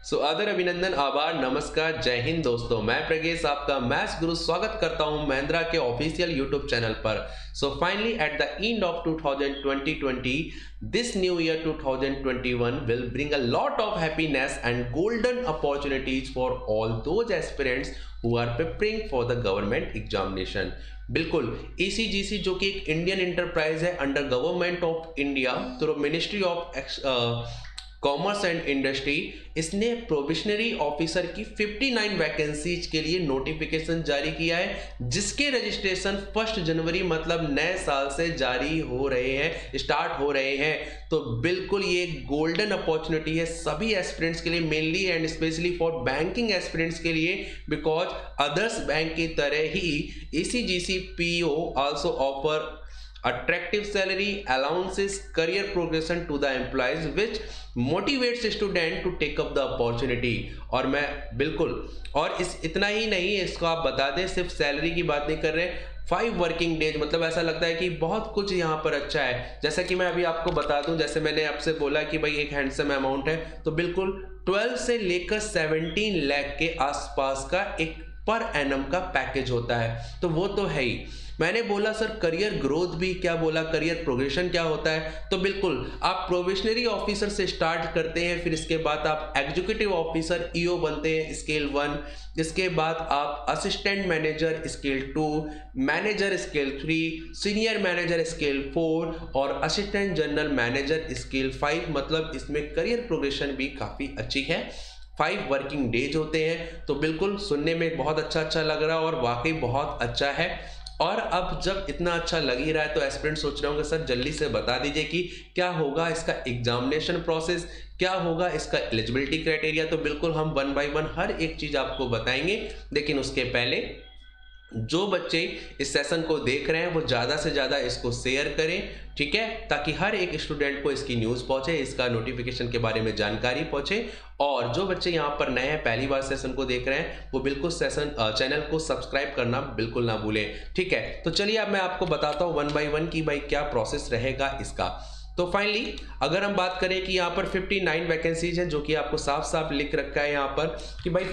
सो आदर अभिनंदन आभार नमस्कार जय हिंद दोस्तों, मैं प्रगेश आपका मैथ्स गुरु स्वागत करता हूं महिंद्रा के ऑफिशियल यूट्यूब चैनल पर। So finally at the end of 2020 this new year 2021 will bring a lot of happiness and golden opportunities for all those aspirants who are preparing for the government examination। बिल्कुल ECGC जो कि एक Indian enterprise है under government of India through ministry of commerce and industry, इसने provisionary officer की 59 vacancies के लिए notification जारी किया है, जिसके रजिस्ट्रेशन 1 जनवरी मतलब नए साल से जारी हो रहे हैं, स्टार्ट हो रहे हैं। तो बिल्कुल ये गोल्डन अपॉर्चुनिटी है सभी एस्पिरेंट्स के लिए, mainly and specially for banking aspirants के लिए, बिकॉज अदर्स बैंक की तरह ही ECGC PO also offer attractive salary allowances, career progression to the employees which motivates student to take up the opportunity। और मैं बिल्कुल और इतना ही नहीं है, इसको आप बता दें, सिर्फ सैलरी की बात नहीं कर रहे, 5 वर्किंग डेज, मतलब ऐसा लगता है कि बहुत कुछ यहाँ पर अच्छा है। जैसा कि मैं अभी आपको बता दूं, जैसे मैंने आपसे बोला कि भाई एक हैंडसम अमाउंट है, तो बिल्कुल 12 से लेकर 17 लाख के आसपास का एक पर एनम का पैकेज होता है, तो वो तो है ही। मैंने बोला सर करियर ग्रोथ भी क्या बोला, करियर प्रोग्रेशन क्या होता है, तो बिल्कुल आप प्रोविशनरी ऑफिसर से स्टार्ट करते हैं, फिर इसके बाद आप एग्जीक्यूटिव ऑफिसर EO बनते हैं स्केल 1, इसके बाद आप assistant manager scale 2, manager scale 3, senior manager scale 4 और असिस्टेंट जनरल मैनेजर स्केल 5। मतलब इसमें करियर प्रोग्रेशन भी काफ़ी अच्छी है। 5 वर्किंग डेज होते हैं, तो बिल्कुल सुनने में बहुत अच्छा लग रहा है और वाकई बहुत अच्छा है। और अब जब इतना अच्छा लग ही रहा है तो एस्पिरेंट सोच रहे होंगे सर जल्दी से बता दीजिए कि क्या होगा इसका एग्जामिनेशन प्रोसेस, क्या होगा इसका एलिजिबिलिटी क्राइटेरिया। तो बिल्कुल हम 1 बाय 1 हर एक चीज़ आपको बताएंगे, लेकिन उसके पहले जो बच्चे इस सेशन को देख रहे हैं वो ज़्यादा से ज़्यादा इसको शेयर करें, ठीक है, ताकि हर एक स्टूडेंट को इसकी न्यूज़ पहुंचे, इसका नोटिफिकेशन के बारे में जानकारी पहुंचे। और जो बच्चे यहाँ पर नए हैं, पहली बार सेशन को देख रहे हैं, वो बिल्कुल चैनल को सब्सक्राइब करना बिल्कुल ना भूलें, ठीक है। तो चलिए अब मैं आपको बताता हूँ 1 बाय 1 की भाई क्या प्रोसेस रहेगा इसका। तो फाइनली अगर हम बात करें कि यहाँ पर 59 वैकेंसीज हैं, जो कि आपको साफ साफ लिख रखा है यहाँ पर कि भाई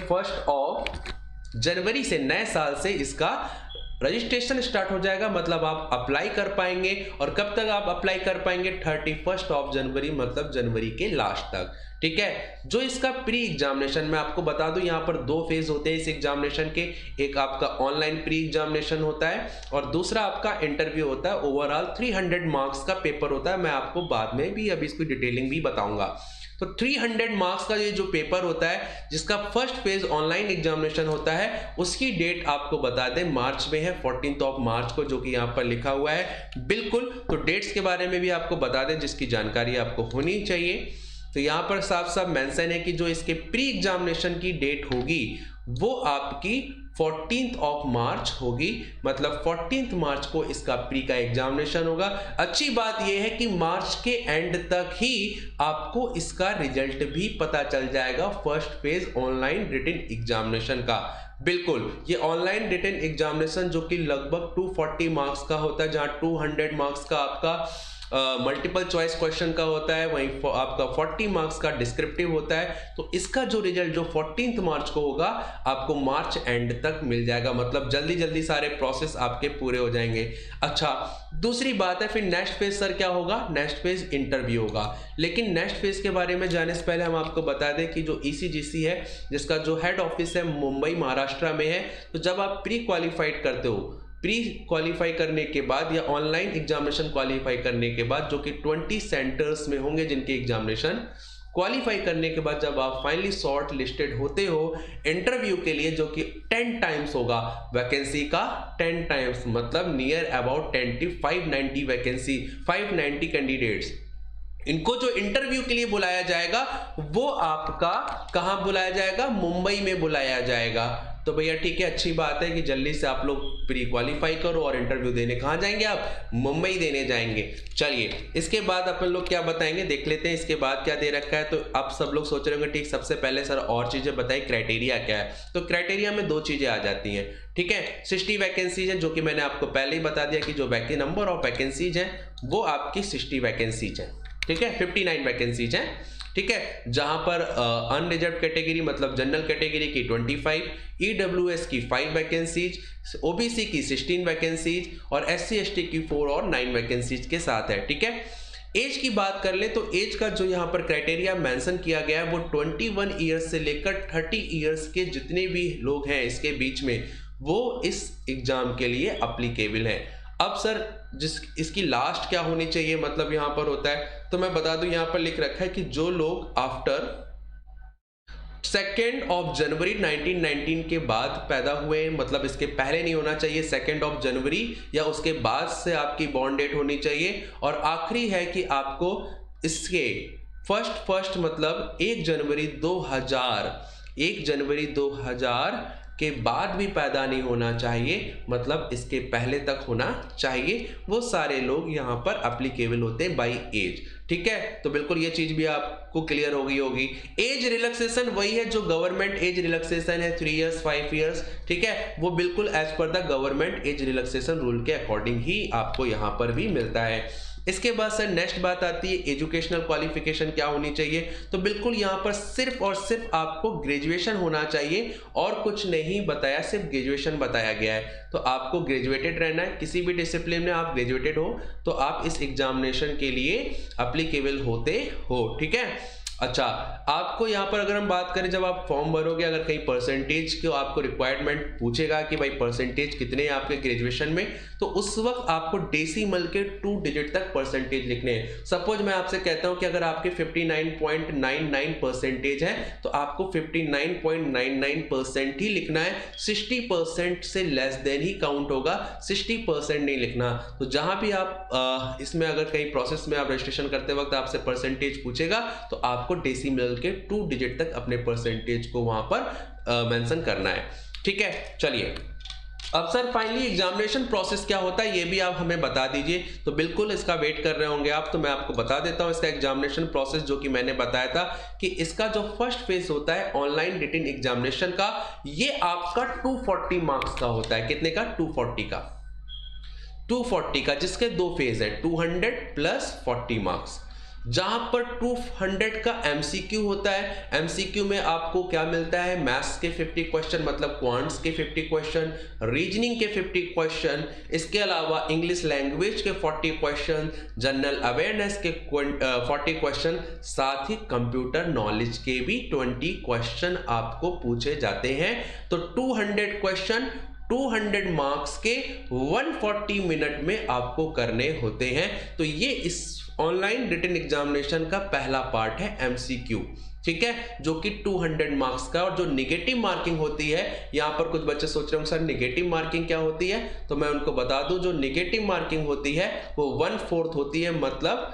1 जनवरी से नए साल से इसका रजिस्ट्रेशन स्टार्ट हो जाएगा, मतलब आप अप्लाई कर पाएंगे। और कब तक आप अप्लाई कर पाएंगे? 31 जनवरी, मतलब जनवरी के लास्ट तक, ठीक है। जो इसका प्री एग्जामिनेशन मैं आपको बता दूं, यहाँ पर 2 फेज होते हैं इस एग्जामिनेशन के, एक आपका ऑनलाइन प्री एग्जामिनेशन होता है और दूसरा आपका इंटरव्यू होता है। ओवरऑल 300 मार्क्स का पेपर होता है, मैं आपको बाद में भी अभी इसकी डिटेलिंग भी बताऊंगा। तो 300 मार्क्स का ये जो पेपर होता है, जिसका फर्स्ट फेज ऑनलाइन एग्जामिनेशन होता है, उसकी डेट आपको बता दें मार्च में है, 14 मार्च को, जो कि यहाँ पर लिखा हुआ है बिल्कुल। तो डेट्स के बारे में भी आपको बता दें जिसकी जानकारी आपको होनी चाहिए। तो यहाँ पर साफ साफ मेंशन है कि जो इसके प्री एग्जामिनेशन की डेट होगी वो आपकी 14 मार्च होगी, मतलब 14 मार्च को इसका प्री का एग्जामिनेशन होगा। अच्छी बात यह है कि मार्च के एंड तक ही आपको इसका रिजल्ट भी पता चल जाएगा first phase online written examination का। बिल्कुल ये ऑनलाइन रिटन एग्जामिनेशन जो कि लगभग 240 मार्क्स का होता है, जहां 200 मार्क्स का आपका मल्टीपल चॉइस क्वेश्चन का होता है, वहीं आपका 40 मार्क्स का डिस्क्रिप्टिव होता है। तो इसका जो रिजल्ट जो 14 मार्च को होगा आपको मार्च एंड तक मिल जाएगा, मतलब जल्दी जल्दी सारे प्रोसेस आपके पूरे हो जाएंगे। अच्छा, दूसरी बात है फिर नेक्स्ट फेज सर क्या होगा? नेक्स्ट फेज इंटरव्यू होगा। लेकिन नेक्स्ट फेज के बारे में जाने से पहले हम आपको बता दें कि जो ECGC है, जिसका जो हेड ऑफिस है मुंबई महाराष्ट्र में है, तो जब आप प्री क्वालिफाइड करते हो, प्री क्वालिफाई करने के बाद या ऑनलाइन एग्जामिनेशन क्वालिफाई करने के बाद, जो कि 20 सेंटर्स में होंगे जिनके एग्जामिनेशन क्वालिफाई करने के बाद, जब आप फाइनली शॉर्ट लिस्टेड होते हो इंटरव्यू के लिए, जो कि 10 टाइम्स होगा वैकेंसी का, 10 टाइम्स मतलब नियर अबाउट 590 वैकेंसी, 590 कैंडिडेट्स, इनको जो इंटरव्यू के लिए बुलाया जाएगा वो आपका कहां बुलाया जाएगा? मुंबई में बुलाया जाएगा। तो भैया ठीक है, अच्छी बात है कि जल्दी से आप लोग प्री क्वालिफाई करो और इंटरव्यू देने कहाँ जाएंगे? आप मुंबई देने जाएंगे। चलिए इसके बाद अपन लोग क्या बताएंगे देख लेते हैं, इसके बाद क्या दे रखा है। तो आप सब लोग सोच रहे होंगे ठीक, सबसे पहले सर और चीजें बताइए, क्राइटेरिया क्या है? तो क्राइटेरिया में 2 चीजें आ जाती हैं, ठीक है। 60 वैकेंसीज है, जो कि मैंने आपको पहले ही बता दिया कि जो नंबर ऑफ वैकेंसीज है वो आपकी 60 वैकेंसीज है, ठीक है, 59 वैकेंसीज हैं, ठीक है, जहां पर अनरिजर्व कैटेगरी मतलब जनरल कैटेगरी की 25, ईडब्ल्यूएस की 5 वैकेंसीज, ओबीसी की 16 वैकेंसीज और SC ST की 4 और 9 वैकेंसीज के साथ है। ठीक है, एज की बात कर ले तो एज का जो यहाँ पर क्राइटेरिया मेंशन किया गया है वो 21 ईयर्स से लेकर 30 ईयर्स के जितने भी लोग हैं इसके बीच में वो इस एग्जाम के लिए अप्लीकेबल है। अब सर इसकी लास्ट क्या होनी चाहिए, मतलब यहाँ पर होता है, तो मैं बता दूं यहाँ पर लिख रखा है कि जो लोग आफ्टर 2 जनवरी 1919 के बाद पैदा हुए, मतलब इसके पहले नहीं होना चाहिए, 2 जनवरी या उसके बाद से आपकी बॉर्न डेट होनी चाहिए। और आखिरी है कि आपको इसके फर्स्ट मतलब 1 जनवरी 2000 के बाद भी पैदा नहीं होना चाहिए, मतलब इसके पहले तक होना चाहिए। वो सारे लोग यहाँ पर अप्लीकेबल होते हैं बाई एज। ठीक है, तो बिल्कुल ये चीज भी आपको क्लियर होगी। एज रिलैक्सेशन वही है जो गवर्नमेंट एज रिलैक्सेशन है, 3 इयर्स 5 इयर्स। ठीक है, वो बिल्कुल as per the government age relaxation rule के अकॉर्डिंग ही आपको यहाँ पर भी मिलता है। इसके बाद सर नेक्स्ट बात आती है एजुकेशनल क्वालिफिकेशन क्या होनी चाहिए, तो बिल्कुल यहाँ पर सिर्फ और सिर्फ आपको ग्रेजुएशन होना चाहिए और कुछ नहीं बताया, सिर्फ ग्रेजुएशन बताया गया है। तो आपको ग्रेजुएटेड रहना है, किसी भी डिसिप्लिन में आप ग्रेजुएटेड हो तो आप इस एग्जामिनेशन के लिए अप्लीकेबल होते हो। ठीक है, अच्छा, आपको यहाँ पर अगर हम बात करें जब आप फॉर्म भरोगे, अगर कहीं परसेंटेज को आपको रिक्वायरमेंट पूछेगा कि भाई परसेंटेज कितने हैं आपके ग्रेजुएशन में, तो उस वक्त आपको डेसिमल के 2 डिजिट तक परसेंटेज लिखने हैं। सपोज मैं आपसे कहता हूं कि अगर आपके 59.99 परसेंटेज है तो आपको 59.99% ही लिखना है, 60% से लेस देन ही काउंट होगा, 60% नहीं लिखना। तो जहां भी आप इसमें अगर कहीं प्रोसेस में आप रजिस्ट्रेशन करते वक्त आपसे परसेंटेज पूछेगा तो आपको डेसिमल के 2 डिजिट तक अपने परसेंटेज को वहां पर मेंशन करना है। ठीक है, चलिए अब सर फाइनली एग्जामिनेशन प्रोसेस क्या होता है ये भी आप हमें बता दीजिए। तो बिल्कुल इसका वेट कर रहे होंगे आप, तो मैं आपको बता देता हूं इसका एग्जामिनेशन प्रोसेस जो कि मैंने बताया था कि इसका जो फर्स्ट फेज होता है ऑनलाइन रिटन एग्जामिनेशन का, ये आपका 240 मार्क्स का होता है। कितने का? 240 का, जिसके 2 फेज है, 200 प्लस 40 मार्क्स। जहां पर 200 का एमसीक्यू होता है, एमसीक्यू में आपको क्या मिलता है, मैथ्स के 50 क्वेश्चन मतलब क्वांट्स के 50 क्वेश्चन, रीजनिंग के 50 क्वेश्चन, इसके अलावा इंग्लिश लैंग्वेज के 40 क्वेश्चन, जनरल अवेयरनेस के 40 क्वेश्चन, साथ ही कंप्यूटर नॉलेज के भी 20 क्वेश्चन आपको पूछे जाते हैं। तो 200 क्वेश्चन 200 मार्क्स के 140 मिनट में आपको करने होते हैं। तो ये इस ऑनलाइन रिटन एग्जामिनेशन का पहला पार्ट है एमसीक्यू। ठीक है, जो कि 200 मार्क्स का। और जो नेगेटिव मार्किंग होती है, यहां पर कुछ बच्चे सोच रहे होंगे सर नेगेटिव मार्किंग क्या होती है, तो मैं उनको बता दूं जो नेगेटिव मार्किंग होती है वो 1/4 होती है, मतलब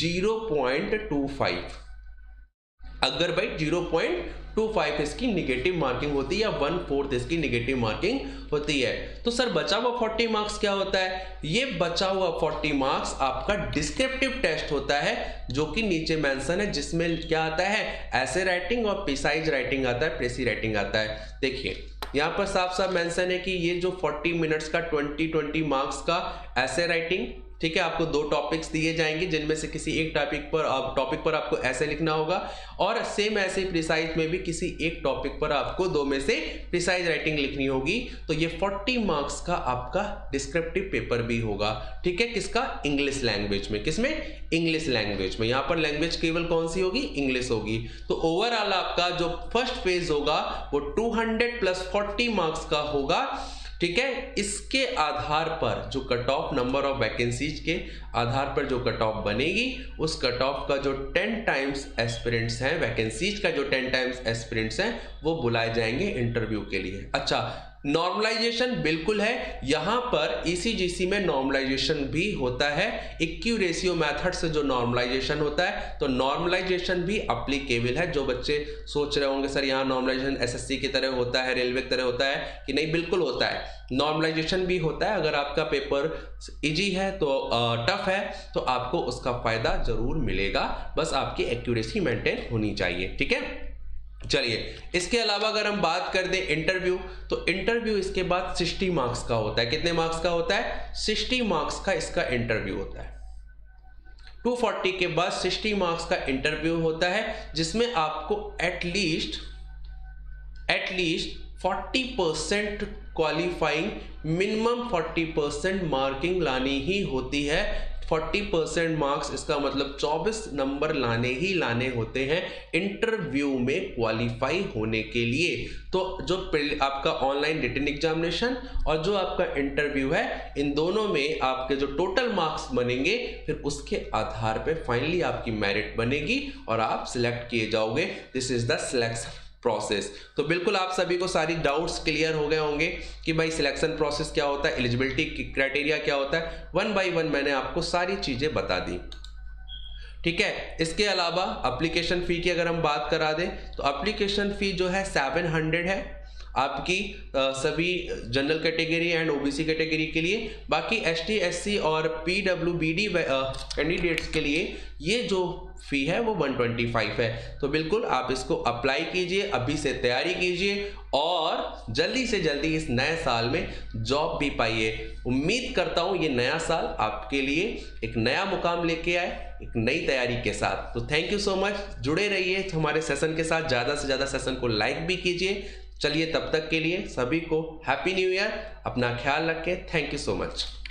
0.25। अगर भाई 0.25 इसकी निगेटिव मार्किंग होती है या 1/4 इसकी निगेटिव मार्किंग होती है। तो सर बचा हुआ 40 मार्क्स क्या होता है, ये बचा हुआ 40 मार्क्स आपका डिस्क्रिप्टिव टेस्ट होता है, जो कि नीचे मेंशन है, जिसमें क्या आता है, ऐसे राइटिंग और प्रिसाइज राइटिंग आता है, प्रेसी राइटिंग आता है। देखिए यहाँ पर साफ साफ मेंशन है कि ये जो 40 मिनट्स का 20 मार्क्स का ऐसे राइटिंग, ठीक है, आपको 2 टॉपिक्स दिए जाएंगे जिनमें से किसी एक टॉपिक पर आपको ऐसे लिखना होगा, और सेम ऐसे प्रिसाइज में भी किसी एक टॉपिक पर आपको 2 में से प्रिसाइज राइटिंग लिखनी होगी। तो ये 40 मार्क्स का आपका डिस्क्रिप्टिव पेपर भी होगा। ठीक है, किसका? इंग्लिश लैंग्वेज में। किसमें? इंग्लिश लैंग्वेज में। यहाँ पर लैंग्वेज केवल कौन सी होगी? इंग्लिश होगी। तो ओवरऑल आपका जो फर्स्ट फेज होगा वो 200 प्लस 40 मार्क्स का होगा। ठीक है, इसके आधार पर जो cut off number of vacancies के आधार पर जो कट ऑफ बनेगी, उस कट ऑफ का जो 10 टाइम्स एस्पिरेंट्स हैं, वैकेंसीज का जो 10 टाइम्स एस्पिरेंट्स हैं, वो बुलाए जाएंगे इंटरव्यू के लिए। अच्छा, नॉर्मलाइजेशन बिल्कुल है, यहां पर ईसीजीसी में नॉर्मलाइजेशन भी होता है, इक्यू रेशियो मेथड से जो नॉर्मलाइजेशन होता है, तो नॉर्मलाइजेशन भी अप्लीकेबल है। जो बच्चे सोच रहे होंगे सर यहाँ नॉर्मलाइजेशन एसएससी की तरह होता है, रेलवे की तरह होता है, कि नहीं, बिल्कुल होता है, नॉर्मलाइजेशन भी होता है। अगर आपका पेपर इजी है तो टफ है तो आपको उसका फायदा जरूर मिलेगा, बस आपकी एक्यूरेसी मेंटेन होनी चाहिए। ठीक है, चलिए इसके अलावा अगर हम बात कर दें इंटरव्यू, तो इंटरव्यू इसके बाद 60 मार्क्स का होता है। कितने मार्क्स का होता है? 60 मार्क्स का इसका इंटरव्यू होता है। 240 के बाद 60 मार्क्स का इंटरव्यू होता है, जिसमें आपको एटलीस्ट 40% क्वालिफाइंग, मिनिमम 40% मार्किंग लानी ही होती है। 40% मार्क्स, इसका मतलब 24 नंबर लाने ही लाने होते हैं इंटरव्यू में क्वालिफाई होने के लिए। तो जो आपका ऑनलाइन रिटन एग्जामिनेशन और जो आपका इंटरव्यू है, इन दोनों में आपके जो टोटल मार्क्स बनेंगे, फिर उसके आधार पे फाइनली आपकी मेरिट बनेगी और आप सिलेक्ट किए जाओगे। This is the selection process. तो बिल्कुल आप सभी को सारी डाउट्स क्लियर हो गए होंगे कि भाई सिलेक्शन प्रोसेस क्या होता है, एलिजिबिलिटी क्राइटेरिया क्या होता है। 1 बाय 1 मैंने आपको सारी चीजें बता दी, ठीक है। इसके अलावा एप्लीकेशन फी की अगर हम बात करा दें तो एप्लीकेशन फी जो है 700 है आपकी सभी general category and OBC category के लिए। बाकी एसटी, एससी और पीडब्ल्यूबीडी कैंडिडेट्स के लिए ये जो फी है वो 125 है। तो बिल्कुल आप इसको अप्लाई कीजिए, अभी से तैयारी कीजिए और जल्दी से जल्दी इस नए साल में जॉब भी पाइए। उम्मीद करता हूँ ये नया साल आपके लिए एक नया मुकाम लेके आए, एक नई तैयारी के साथ। तो थैंक यू सो मच, जुड़े रहिए हमारे सेशन के साथ, ज़्यादा से ज़्यादा सेशन को लाइक भी कीजिए। चलिए तब तक के लिए सभी को हैप्पी न्यू ईयर, अपना ख्याल रखें। Thank you so much.